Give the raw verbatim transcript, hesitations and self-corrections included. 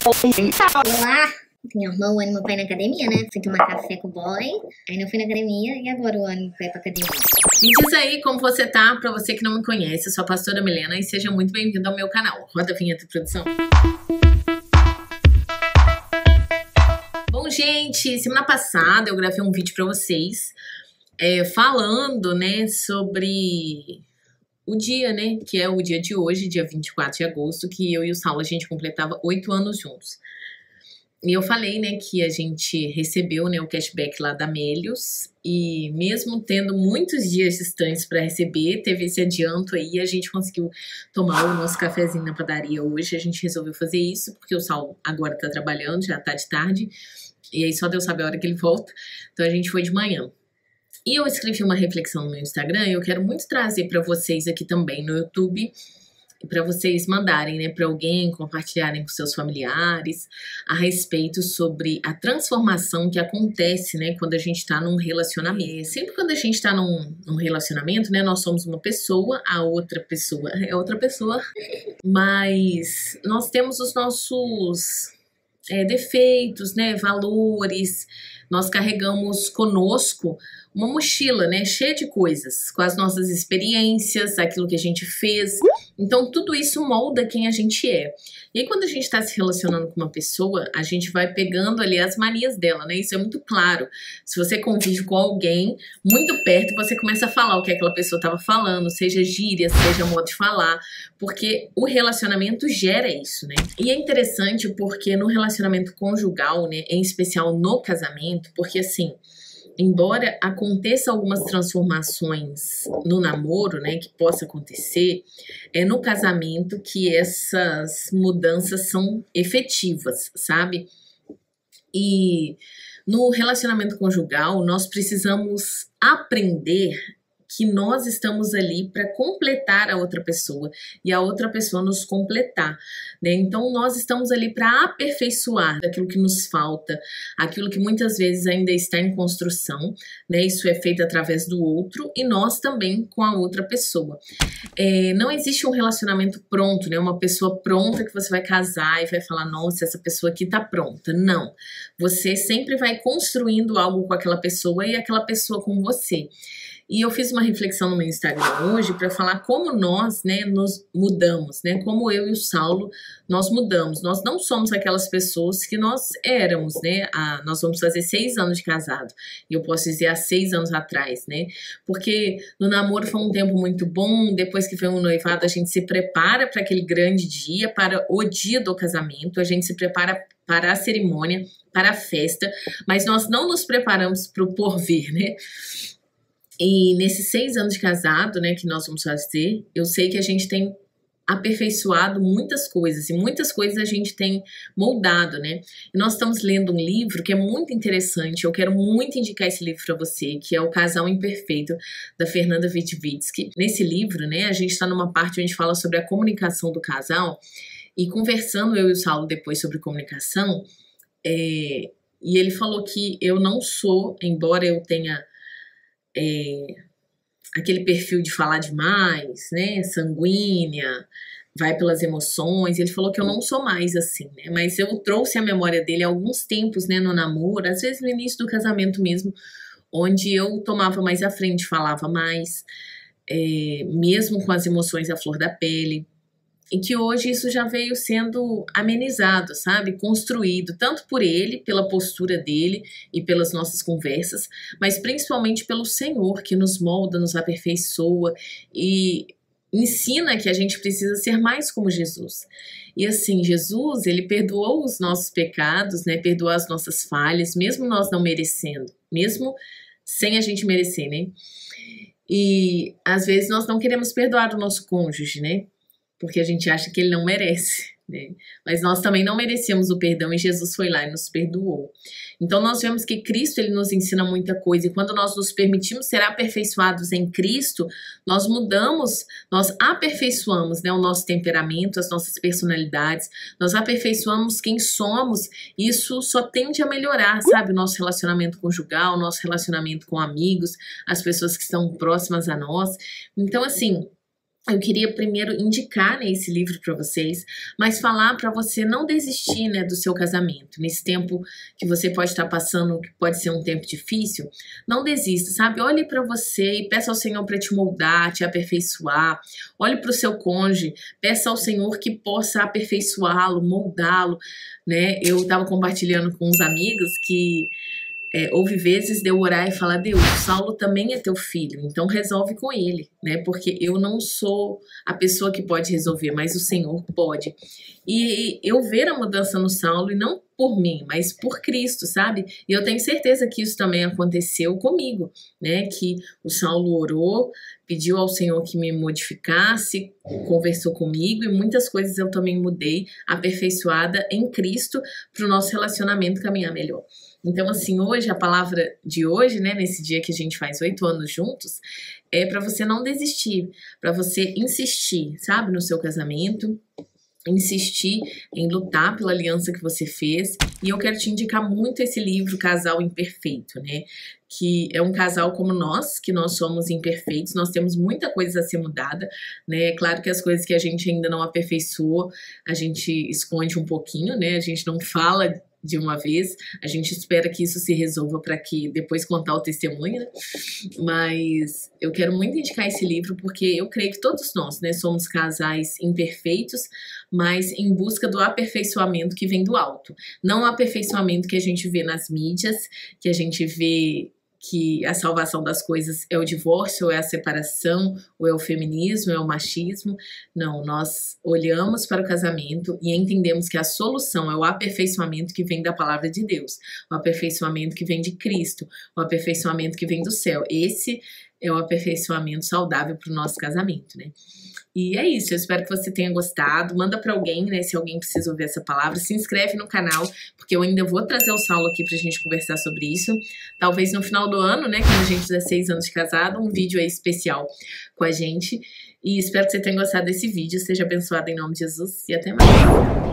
Olá! Me arrumou o ânimo pra ir na academia, né? Fui tomar café com o boy, aí não fui na academia e agora o ânimo pra ir pra academia. Me diz aí como você tá, pra você que não me conhece, eu sou a pastora Milena e seja muito bem-vindo ao meu canal. Roda a vinheta, produção. Bom, gente, semana passada eu gravei um vídeo pra vocês é, falando, né, sobre o dia, né, que é o dia de hoje, dia vinte e quatro de agosto, que eu e o Saulo, a gente completava oito anos juntos. E eu falei, né, que a gente recebeu, né, o cashback lá da Melios e mesmo tendo muitos dias distantes para receber, teve esse adianto aí, a gente conseguiu tomar o nosso cafezinho na padaria hoje. A gente resolveu fazer isso porque o Saulo agora tá trabalhando, já tá de tarde, e aí só Deus sabe a hora que ele volta, então a gente foi de manhã. E eu escrevi uma reflexão no meu Instagram e eu quero muito trazer para vocês aqui também no YouTube, para vocês mandarem, né, para alguém, compartilharem com seus familiares a respeito sobre a transformação que acontece, né, quando a gente está num relacionamento. Sempre quando a gente está num, num relacionamento, né, nós somos uma pessoa, a outra pessoa é outra pessoa, mas nós temos os nossos é, defeitos, né, valores, nós carregamos conosco uma mochila, né, cheia de coisas, com as nossas experiências, aquilo que a gente fez. Então, tudo isso molda quem a gente é. E aí, quando a gente está se relacionando com uma pessoa, a gente vai pegando ali as manias dela, né? Isso é muito claro. Se você convive com alguém muito perto, você começa a falar o que aquela pessoa estava falando, seja gíria, seja modo de falar, porque o relacionamento gera isso, né? E é interessante porque no relacionamento conjugal, né, em especial no casamento, porque assim, embora aconteça algumas transformações no namoro, né, que possa acontecer, é no casamento que essas mudanças são efetivas, sabe? E no relacionamento conjugal, nós precisamos aprender que nós estamos ali para completar a outra pessoa e a outra pessoa nos completar, né? Então nós estamos ali para aperfeiçoar aquilo que nos falta, aquilo que muitas vezes ainda está em construção, né? Isso é feito através do outro e nós também com a outra pessoa. É, não existe um relacionamento pronto, né? Uma pessoa pronta que você vai casar e vai falar, nossa, essa pessoa aqui tá pronta. Não. Você sempre vai construindo algo com aquela pessoa e aquela pessoa com você. E eu fiz uma reflexão no meu Instagram hoje para falar como nós, né, nos mudamos, né, como eu e o Saulo, nós mudamos. Nós não somos aquelas pessoas que nós éramos, né, a, nós vamos fazer seis anos de casado, e eu posso dizer há seis anos atrás, né, porque no namoro foi um tempo muito bom, depois que vem o noivado a gente se prepara para aquele grande dia, para o dia do casamento, a gente se prepara para a cerimônia, para a festa, mas nós não nos preparamos para o porvir, né. E nesses seis anos de casado, né, que nós vamos fazer, eu sei que a gente tem aperfeiçoado muitas coisas e muitas coisas a gente tem moldado, né? E nós estamos lendo um livro que é muito interessante, eu quero muito indicar esse livro para você, que é O Casal Imperfeito, da Fernanda Witwicki. Nesse livro, né, a gente está numa parte onde a gente fala sobre a comunicação do casal e conversando eu e o Saulo depois sobre comunicação, é, e ele falou que eu não sou, embora eu tenha É, aquele perfil de falar demais, né, sanguínea, vai pelas emoções, ele falou que eu não sou mais assim, né, mas eu trouxe a memória dele há alguns tempos, né, no namoro, às vezes no início do casamento mesmo, onde eu tomava mais à frente, falava mais, é, mesmo com as emoções à flor da pele, e que hoje isso já veio sendo amenizado, sabe? Construído, tanto por ele, pela postura dele e pelas nossas conversas, mas principalmente pelo Senhor, que nos molda, nos aperfeiçoa e ensina que a gente precisa ser mais como Jesus. E assim, Jesus, ele perdoou os nossos pecados, né? Perdoou as nossas falhas, mesmo nós não merecendo, mesmo sem a gente merecer, né? E às vezes nós não queremos perdoar o nosso cônjuge, né? Porque a gente acha que ele não merece, né? Mas nós também não merecemos o perdão e Jesus foi lá e nos perdoou. Então nós vemos que Cristo, ele nos ensina muita coisa e quando nós nos permitimos ser aperfeiçoados em Cristo, nós mudamos, nós aperfeiçoamos, né, o nosso temperamento, as nossas personalidades, nós aperfeiçoamos quem somos, e isso só tende a melhorar, sabe, o nosso relacionamento conjugal, o nosso relacionamento com amigos, as pessoas que estão próximas a nós. Então assim, eu queria primeiro indicar, né, esse livro para vocês, mas falar para você não desistir, né, do seu casamento. Nesse tempo que você pode estar passando, que pode ser um tempo difícil, não desista, sabe? Olhe para você e peça ao Senhor para te moldar, te aperfeiçoar. Olhe para o seu cônjuge, peça ao Senhor que possa aperfeiçoá-lo, moldá-lo, né? Eu estava compartilhando com uns amigos que É, houve vezes de eu orar e falar: Deus, Saulo também é teu filho, então resolve com ele, né? Porque eu não sou a pessoa que pode resolver, mas o Senhor pode. E eu ver a mudança no Saulo, e não por mim, mas por Cristo, sabe? E eu tenho certeza que isso também aconteceu comigo, né? Que o Saulo orou, pediu ao Senhor que me modificasse, conversou comigo, e muitas coisas eu também mudei, aperfeiçoada em Cristo, para o nosso relacionamento caminhar melhor. Então, assim, hoje, a palavra de hoje, né, nesse dia que a gente faz oito anos juntos, é para você não desistir, para você insistir, sabe, no seu casamento, insistir em lutar pela aliança que você fez. E eu quero te indicar muito esse livro, Casal Imperfeito, né, que é um casal como nós, que nós somos imperfeitos, nós temos muita coisa a ser mudada, né, é claro que as coisas que a gente ainda não aperfeiçoou, a gente esconde um pouquinho, né, a gente não fala de uma vez, a gente espera que isso se resolva para que depois contar o testemunho, né? Mas eu quero muito indicar esse livro porque eu creio que todos nós, né, somos casais imperfeitos, mas em busca do aperfeiçoamento que vem do alto, não o aperfeiçoamento que a gente vê nas mídias, que a gente vê que a salvação das coisas é o divórcio, ou é a separação, ou é o feminismo, ou é o machismo. Não, nós olhamos para o casamento e entendemos que a solução é o aperfeiçoamento que vem da palavra de Deus, o aperfeiçoamento que vem de Cristo, o aperfeiçoamento que vem do céu. Esse é o aperfeiçoamento saudável para o nosso casamento, né? E é isso, eu espero que você tenha gostado. Manda para alguém, né, se alguém precisa ouvir essa palavra. Se inscreve no canal, porque eu ainda vou trazer o Saulo aqui pra gente conversar sobre isso. Talvez no final do ano, né, quando a gente fizer seis anos de casado, um vídeo aí especial com a gente. E espero que você tenha gostado desse vídeo. Seja abençoado em nome de Jesus e até mais.